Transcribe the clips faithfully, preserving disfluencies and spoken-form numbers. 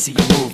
see you move.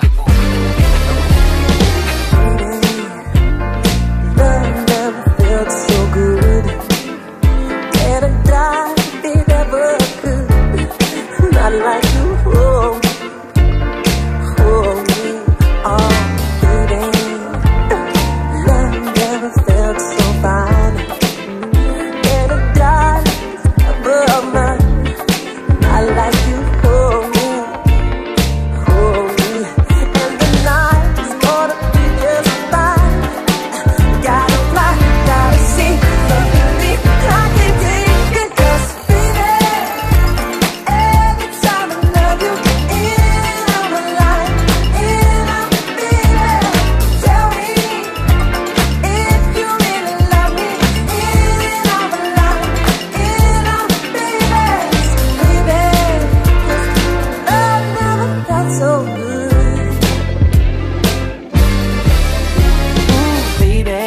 Love never felt so good. And I died if it ever could. Not like you, oh, oh, me, oh, baby. Love never felt so fine. And I died above mine. Not like you, oh, me, oh, me. And the night's gonna be just fine. Gotta fly, gotta see, believe I can take it. 'Cause baby, every time I love you, in on my life, in on baby. Tell me if you really love me, in on my life, in on baby. Baby, 'cause love never felt so good. Ooh, baby,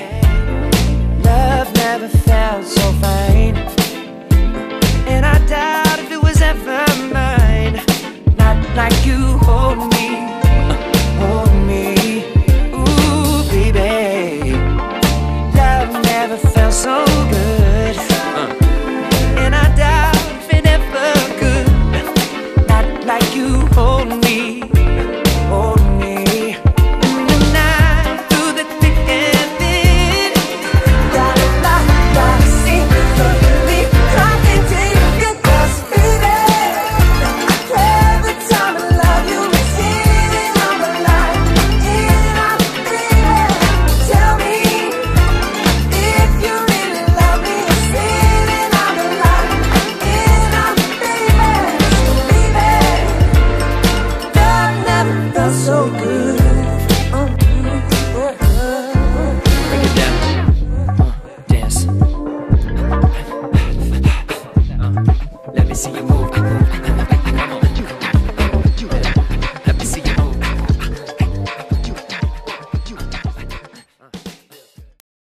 love never felt so fine. And I doubt if it was ever mine. Not like you hold me, hold me. Ooh, baby, love never felt so good. Uh. And I doubt if it ever could. Not like you hold me, hold me. In the night, through the thick and thin. Gotta fly, gotta see, believe I can take it. 'Cause baby, every time I love you, in on my life, in on baby. Tell me if you really love me, in on my life, in on baby. Baby, love never felt so good.